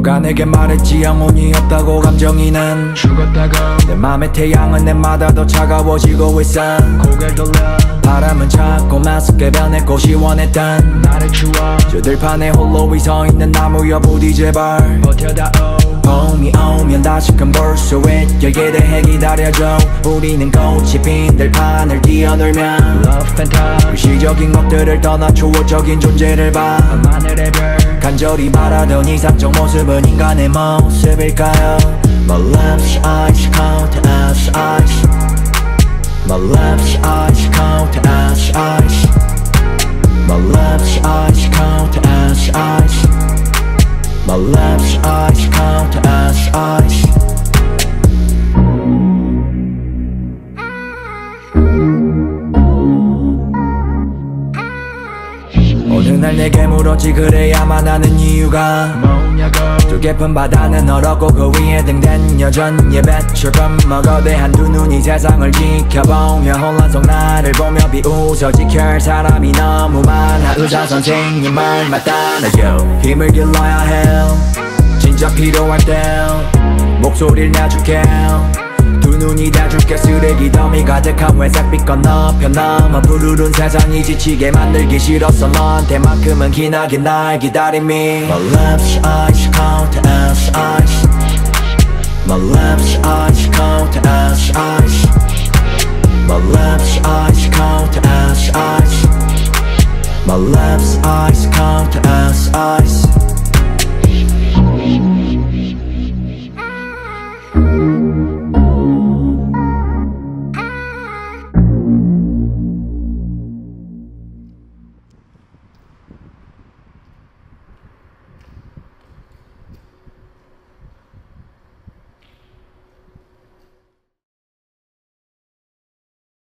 누가 내게 말했지 영혼이 없다고 감정이는 죽었다고. 내 맘의 태양은 내마다 더 차가워지고 있어. 고개를 돌려 바람은 자꾸만 습게 변했고 시원했던 나를 추워. 저 들판에 홀로 서있는 나무야 부디 제발 버텨다오. 봄이 오면 다시금 볼 수 있게 기대해 기다려줘. 우리는 꽃이 핀 들판을 뛰어놀면 Love and Time. 일시적인 것들을 떠나 초월적인 존재를 봐. 하늘의 별 간절히 바라던 이상적 모습은 인간의 모습일까요? My lips ice cold as ice. My lips ice cold as ice. My lips ice cold as ice. My lips ice cold as ice. 어느 날 내게 물었지 그래야만 하는 이유가 뭐냐고. 저 깊은 바다는 얼었고 그 위에 등된 여전히 배출 겁먹어대 한두 눈이 세상을 지켜보며 혼란 속 나를 보며 비웃어 지켜야 할 사람이 너무 많아. 의사 선생님 말 맞다나요. 힘을 길러야 해 진짜 필요할 때 목소리를 내줄게. 두 눈이 다줄게. 쓰레기 더미 가득한 회색빛 건너편 넘어 푸르른 세상이 지치게 만들기 싫었어. 너한테만큼은 기나긴 날 기다림이. My lips ice cold as ice. My lips ice cold as ice. My lips ice